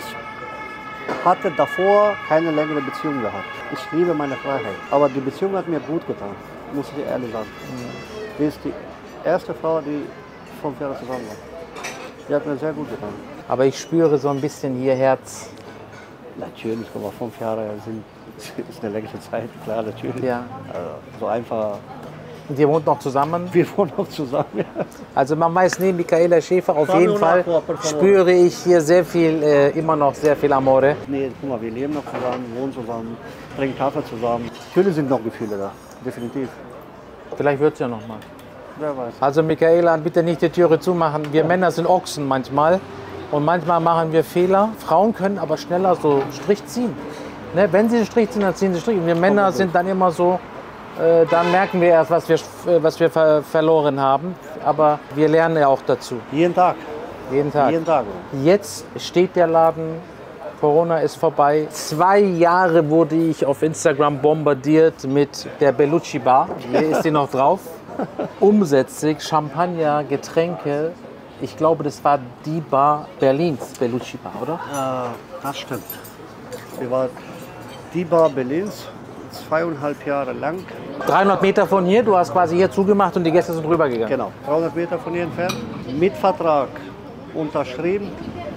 hatte davor keine längere Beziehung gehabt. Ich liebe meine Freiheit. Aber die Beziehung hat mir gut getan, muss ich dir ehrlich sagen. Die ist die erste Frau, die fünf Jahre zusammen war. Die hat mir sehr gut getan. Aber ich spüre so ein bisschen hier Herz. Natürlich, aber fünf Jahre sind, ist eine längere Zeit, klar, natürlich. Ja. Also, so einfach, Und ihr wohnt noch zusammen? wir wohnen noch zusammen. Also man weiß, neben Michaela Schäfer auf Fabio jeden Fall Nacqua, per favore. spüre ich hier sehr viel, äh, immer noch sehr viel Amore. Nee, guck mal, wir leben noch zusammen, wohnen zusammen, trinken Kaffee zusammen. Natürlich sind noch Gefühle da, definitiv. Vielleicht wird es ja noch mal. Wer weiß. Also Michaela, bitte nicht die Türe zumachen. Wir Männer sind Ochsen manchmal und manchmal machen wir Fehler. Frauen können aber schneller so Strich ziehen. Ne? Wenn sie einen Strich ziehen, dann ziehen sie Strich. Und wir Männer sind dann immer so, äh, dann merken wir erst, was wir, äh, was wir ver verloren haben. Aber wir lernen ja auch dazu, Jeden Tag, jeden Tag. jeden Tag. Jetzt steht der Laden, Corona ist vorbei. Zwei Jahre wurde ich auf Instagram bombardiert mit der Bellucci Bar. Hier ist sie noch drauf. Umsätzlich, Champagner, Getränke. Ich glaube, das war die Bar Berlins, Bellucci Bar, oder? Äh, das stimmt. Wir waren die Bar Berlins, zweieinhalb Jahre lang. dreihundert Meter von hier, du hast quasi hier zugemacht und die Gäste sind rübergegangen. Genau, dreihundert Meter von hier entfernt. Mit Vertrag unterschrieben,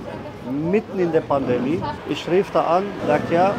mitten in der Pandemie. Ich rief da an, sagt ja,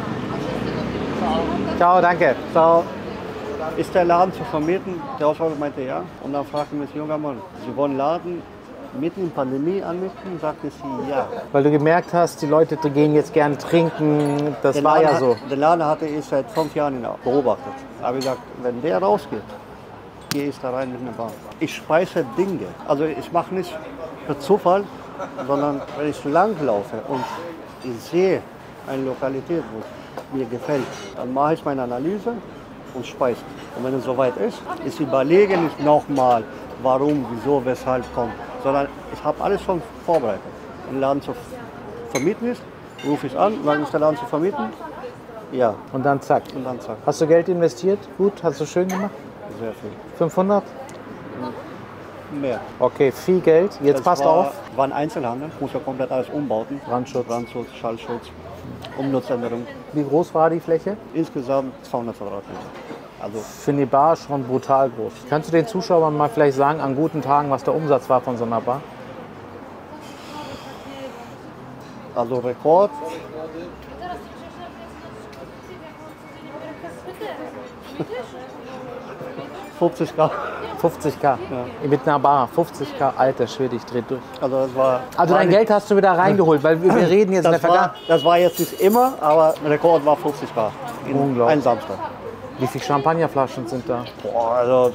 Ciao, danke. ciao. Ist der Laden zu vermieten? Der Hausverwalter meinte ja. Und dann fragte mich, junger Mann, Sie wollen Laden mitten in Pandemie anmieten? Sagte sie ja. Weil du gemerkt hast, die Leute gehen jetzt gern trinken. Das Den war Laden ja hat- so. Den Laden hatte ich seit fünf Jahren beobachtet. Aber ich gesagt, wenn der rausgeht, gehe ich da rein mit einer Bar. Ich speise Dinge. Also ich mache nicht für Zufall, sondern wenn ich lang laufe und ich sehe eine Lokalität, wo es mir gefällt, dann mache ich meine Analyse und speise. Und wenn es soweit ist, ist überlegen nicht nochmal, warum, wieso, weshalb kommt, sondern ich habe alles schon vorbereitet. Wenn der Laden zu vermieten ist, rufe ich an, wann ist der Laden zu vermieten? Ja. Und dann zack. Und dann zack. Hast du Geld investiert? Gut, hast du schön gemacht? Sehr viel. fünfhundert? Mehr. Okay, viel Geld. Jetzt Das passt war, auf. war ein Einzelhandel, muss ja komplett alles umbauten. Brandschutz. Brandschutz, Schallschutz, Umnutzänderung. Wie groß war die Fläche? Insgesamt zweihundert Quadratmeter. Also Für eine Bar schon brutal groß. Kannst du den Zuschauern mal vielleicht sagen, an guten Tagen, was der Umsatz war von so einer Bar? Also Rekord. fünfzigtausend. fünfzigtausend. Mit einer Bar. fünfzigtausend. Alter Schwede, ich dreh durch. Also das war. Also war dein nicht- Geld hast du wieder reingeholt, weil wir wir reden jetzt in der das war, Vergangenheit. das war jetzt nicht immer, aber Rekord war fünfzigtausend. In Unglaublich. einem Samstag. Wie viele Champagnerflaschen sind da? Boah, also.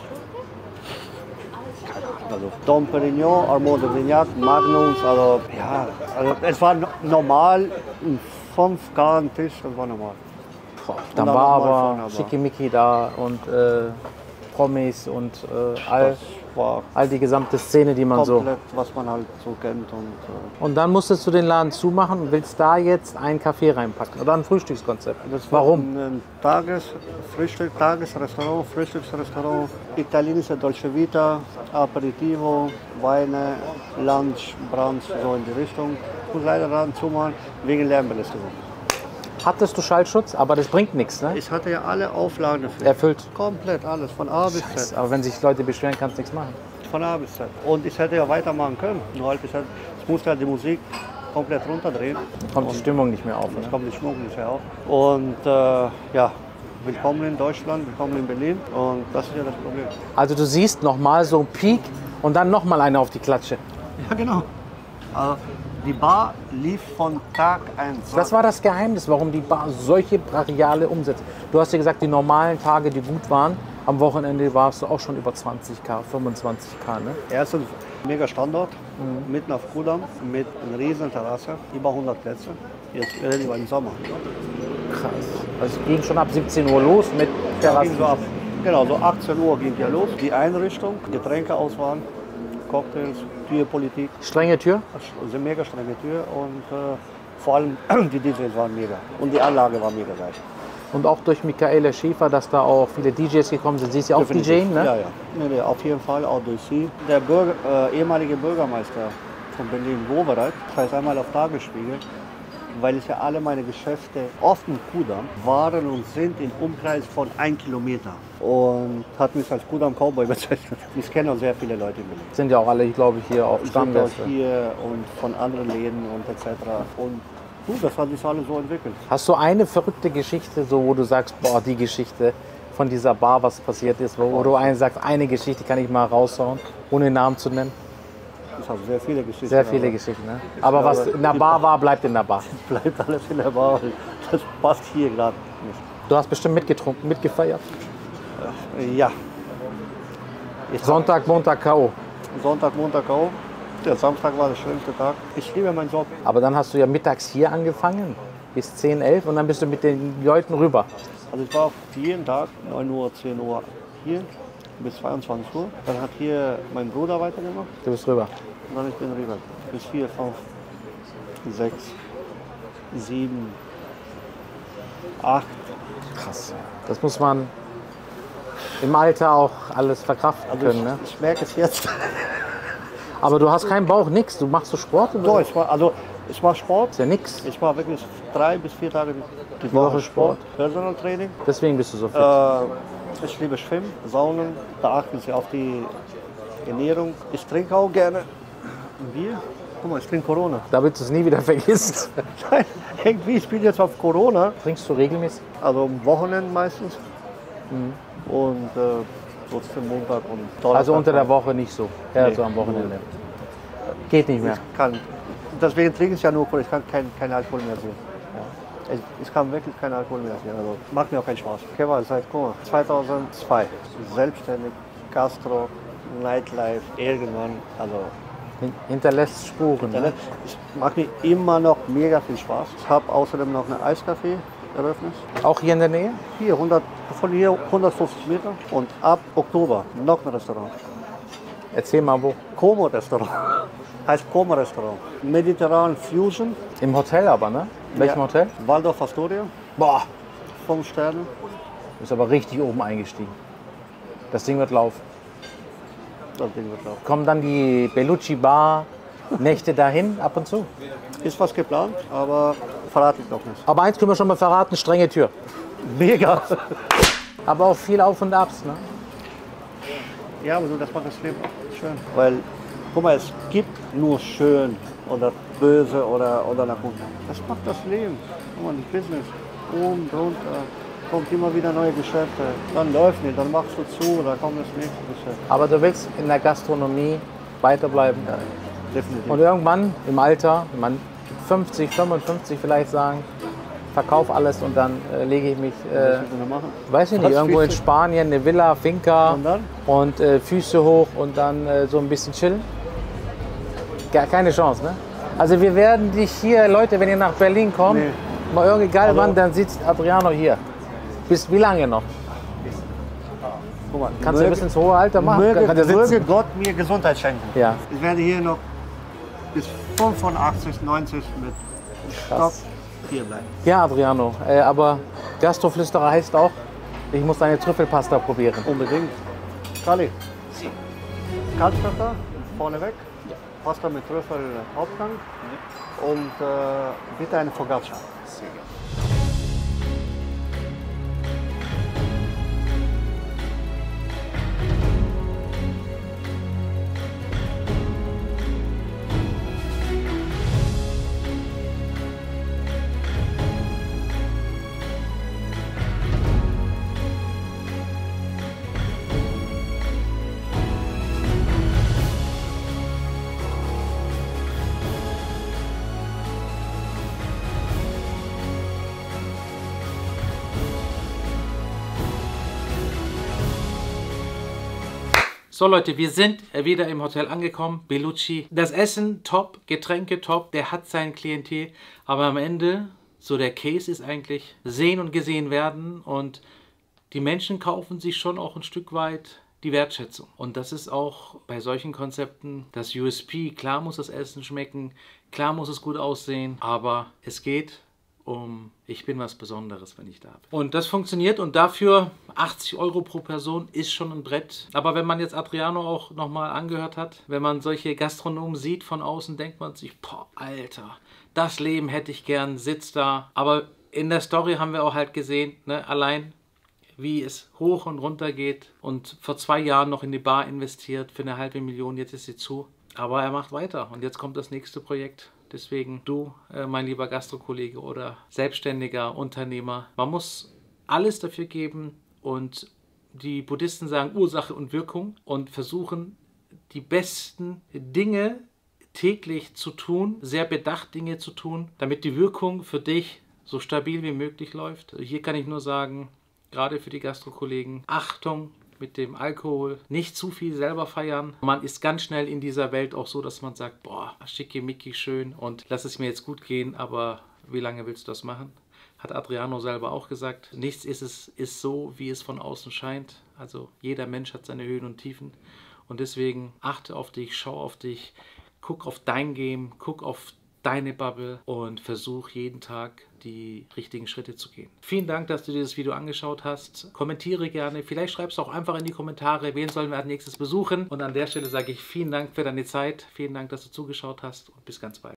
keine Ahnung, Also Dom Perignon, Armand de Vignac, Magnums, also ja, also es war no- normal, ein fünf K ein Tisch, das war normal. Boah, dann dann war nochmal aber vorne, aber- Schickimicki da und äh, Promis und äh, all, Das war all die gesamte Szene, die man so... komplett, was man halt so kennt. Und, äh, Und dann musstest du den Laden zumachen und willst da jetzt einen Kaffee reinpacken oder ein Frühstückskonzept. das war Warum? ein Tagesfrühstück, Tagesrestaurant, Frühstücksrestaurant, italienische Dolce Vita, Aperitivo, Weine, Lunch, Brunch, so in die Richtung. Ich muss leider Laden zumachen, wegen Lärmbelästigung. Hattest du Schallschutz, aber das bringt nichts, ne? Ich hatte ja alle Auflagen dafür. Erfüllt. Komplett alles, von A bis Scheiße, Z. aber wenn sich Leute beschweren, kannst du nichts machen. Von A bis Z. Und ich hätte ja weitermachen können. Nur halt, ich, hätte, ich musste halt die Musik komplett runterdrehen. Kommt die Stimmung nicht mehr auf. Es Ne? kommt die Stimmung nicht mehr auf. Und äh, ja, willkommen in Deutschland, willkommen in Berlin. Und das ist ja das Problem. Also du siehst nochmal so einen Peak und dann nochmal eine auf die Klatsche. Ja, genau. Also, die Bar lief von Tag eins. Das war das Geheimnis, warum die Bar solche brachiale Umsätze. Du hast ja gesagt, die normalen Tage, die gut waren, am Wochenende warst du auch schon über zwanzigtausend, fünfundzwanzigtausend. Ne? Erstens mega Standort, mitten auf Kudamm, mit einer riesen Terrasse, über hundert Plätze. Jetzt reden wir im Sommer. Krass. Also es ging schon ab siebzehn Uhr los mit Ja, Terrassen. ging so ab, genau, so achtzehn Uhr ging ja los. Die Einrichtung, Getränkeauswahl, Cocktails, Türpolitik. Strenge Tür. Das ist eine mega strenge Tür und äh, vor allem die D Js waren mega. Und die Anlage war mega geil. Und auch durch Michaela Schäfer, dass da auch viele D Js gekommen sind. Sie ist ja auch Definitiv. D J, ne? Ja, ja. Nee, nee, auf jeden Fall, auch durch sie. Der Bürger, äh, ehemalige Bürgermeister von Berlin-Wowereit, das heißt einmal auf Tagesspiegel, weil ich ja alle meine Geschäfte auf dem Kudamm waren und sind im Umkreis von ein Kilometer. Und hat mich als Kudamm-Cowboy bezeichnet. Ich kenne auch sehr viele Leute in Berlin. Sind ja auch alle, glaube ich, hier auch Ich bin auch Stammgäste. hier und von anderen Läden und et cetera. Und gut, das hat sich alles so entwickelt. Hast du eine verrückte Geschichte, so, wo du sagst, boah, die Geschichte von dieser Bar, was passiert ist, wo, wo du einen sagst, eine Geschichte kann ich mal raushauen, ohne Namen zu nennen? Ich habe sehr viele Geschichten. Sehr viele aber Geschichten, ne? Aber was glaube, in der die Bar war, bleibt in der Bar. Bleibt alles in der Bar. Das passt hier gerade nicht. Du hast bestimmt mitgetrunken, mitgefeiert. Ja. Ich Sonntag, Montag, K O Sonntag, Montag auch. Der Samstag war der schönste Tag. Ich liebe meinen Job. Aber dann hast du ja mittags hier angefangen, bis zehn, elf und dann bist du mit den Leuten rüber. Also ich war jeden Tag neun Uhr, zehn Uhr hier bis zweiundzwanzig Uhr. Dann hat hier mein Bruder weitergemacht Du bist rüber. und dann ich bin rüber. Bis vier, fünf, sechs, sieben, acht. Krass. Das muss man im Alter auch alles verkraften Also können, ich, ne? ich merke es jetzt. Aber du hast keinen Bauch, nix. Du machst so Sport oder? So, ich war, also ich mache Sport. Ist ja nix. Ich mache wirklich drei bis vier Tage die Woche Woche Sport. Sport, Personal Training. Deswegen bist du so fit. Äh, ich liebe Schwimmen, Saunen, da achten sie auf die Ernährung. Ich trinke auch gerne Bier. Guck mal, ich trinke Corona. Damit du es nie wieder vergisst. Nein, irgendwie, ich bin jetzt auf Corona, Trinkst du regelmäßig? also am Wochenende meistens. Und äh, trotzdem Montag und Donnerstag. Also unter der Woche nicht so. Ja, Nee. so am Wochenende. Geht nicht mehr. Ich kann, deswegen trinke ich ja nur Cola, ich kann keinen kein Alkohol mehr sehen. Ja. Ich, ich kann wirklich keinen Alkohol mehr sehen, also macht mir auch keinen Spaß. Ich war seit guck mal, zweitausendzwei selbstständig, Gastro, Nightlife, irgendwann, also Hinterlässt Spuren. Ne? Es macht mir immer noch mega viel Spaß. Ich habe außerdem noch eine Eiscafé eröffnet. Auch hier in der Nähe? Hier, hundert, von hier hundertfünfzig Meter. Und ab Oktober noch ein Restaurant. Erzähl mal wo. Como Restaurant. Heißt Como Restaurant. Mediterran Fusion. Im Hotel aber, ne? In welchem Ja. Hotel? Waldorf Astoria. Boah, Fünf Sterne. ist aber richtig oben eingestiegen. Das Ding wird laufen. Das Ding wird laufen. Kommen dann die Bellucci Bar Nächte dahin ab und zu? Ist was geplant, aber verrate ich noch nicht. Aber eins können wir schon mal verraten, strenge Tür. Mega. Aber auch viel Auf und Abs, ne? Ja, aber so, das macht das Leben auch schön. Weil, guck mal, es gibt nur schön oder böse oder, oder nach unten. Das macht das Leben. Guck mal, das Business. Oben, drunter. Kommt immer wieder neue Geschäfte. Dann läuft nicht, dann machst du zu, dann kommt das nächste Geschäft. Aber du willst in der Gastronomie weiterbleiben. Ja, definitiv. Und irgendwann im Alter, man fünfzig, fünfundfünfzig vielleicht sagen, verkauf alles und dann äh, lege ich mich, äh, Was willst du noch machen? weiß ich nicht, Was irgendwo in willst du? Spanien, eine Villa, Finca Und dann? und äh, Füße hoch und dann äh, so ein bisschen chillen. Gar keine Chance, ne? Also wir werden dich hier, Leute, wenn ihr nach Berlin kommt, Nee. mal irgendwie geil, Also- Mann, dann sitzt Adriano hier. Bis wie lange noch? Guck mal, Kannst du bis ins hohe Alter machen? Möge, Kann der sitzen? möge Gott mir Gesundheit schenken. Ja. Ich werde hier noch bis fünfundachtzig, neunzig mit Stock Krass. hier bleiben. Ja, Adriano, äh, aber Gastroflüsterer heißt auch, ich muss deine Trüffelpasta probieren. Unbedingt. Kali, Kaltstadter, vorneweg. Pasta mit Trüffel Hauptgang. Und äh, bitte eine Focaccia. So Leute, wir sind wieder im Hotel angekommen, Bellucci. Das Essen top, Getränke top, der hat sein Klientel, aber am Ende, so der Case ist eigentlich sehen und gesehen werden und die Menschen kaufen sich schon auch ein Stück weit die Wertschätzung. Und das ist auch bei solchen Konzepten das U S P. Klar muss das Essen schmecken, klar muss es gut aussehen, aber es geht um, ich bin was Besonderes, wenn ich da bin. Und das funktioniert und dafür achtzig Euro pro Person ist schon ein Brett. Aber wenn man jetzt Adriano auch nochmal angehört hat, wenn man solche Gastronomen sieht von außen, denkt man sich, boah, Alter, das Leben hätte ich gern, sitzt da. Aber in der Story haben wir auch halt gesehen, ne, allein wie es hoch und runter geht und vor zwei Jahren noch in die Bar investiert für eine halbe Million, jetzt ist sie zu. Aber er macht weiter und jetzt kommt das nächste Projekt. Deswegen du, äh, mein lieber Gastrokollege oder selbstständiger Unternehmer, man muss alles dafür geben und die Buddhisten sagen Ursache und Wirkung und versuchen die besten Dinge täglich zu tun, sehr bedacht Dinge zu tun, damit die Wirkung für dich so stabil wie möglich läuft. Hier kann ich nur sagen, gerade für die Gastrokollegen, Achtung mit dem Alkohol, nicht zu viel selber feiern. Man ist ganz schnell in dieser Welt auch so, dass man sagt, boah, schickimicki schön und lass es mir jetzt gut gehen, aber wie lange willst du das machen? Hat Adriano selber auch gesagt. Nichts ist es ist so, wie es von außen scheint. Also jeder Mensch hat seine Höhen und Tiefen und deswegen achte auf dich, schau auf dich, guck auf dein Game, guck auf deine Bubble und versuch jeden Tag die richtigen Schritte zu gehen. Vielen Dank, dass du dir das Video angeschaut hast. Kommentiere gerne. Vielleicht schreibst du auch einfach in die Kommentare, wen sollen wir als nächstes besuchen. Und an der Stelle sage ich vielen Dank für deine Zeit. Vielen Dank, dass du zugeschaut hast und bis ganz bald.